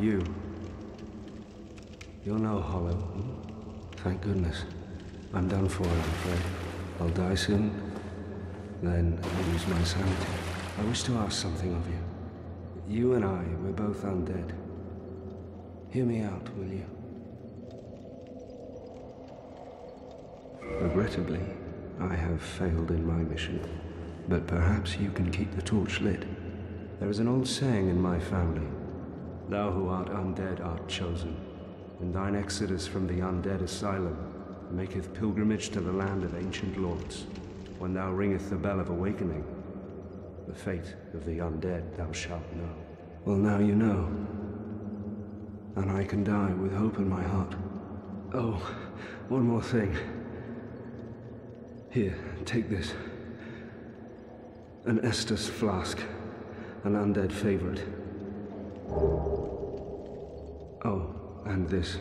You. You're no hollow. Thank goodness. I'm done for, I'm afraid. I'll die soon, then lose my sanity. I wish to ask something of you. You and I, we're both undead. Hear me out, will you? Regrettably, I have failed in my mission, but perhaps you can keep the torch lit. There is an old saying in my family, thou who art undead art chosen, and thine exodus from the undead asylum maketh pilgrimage to the land of ancient lords. When thou ringeth the bell of awakening, the fate of the undead thou shalt know. Well, now you know, and I can die with hope in my heart. Oh, one more thing. Here, take this. An Estus flask, an undead favorite. Oh, and this.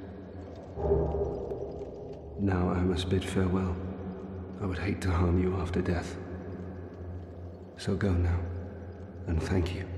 Now I must bid farewell. I would hate to harm you after death. So go now, and thank you.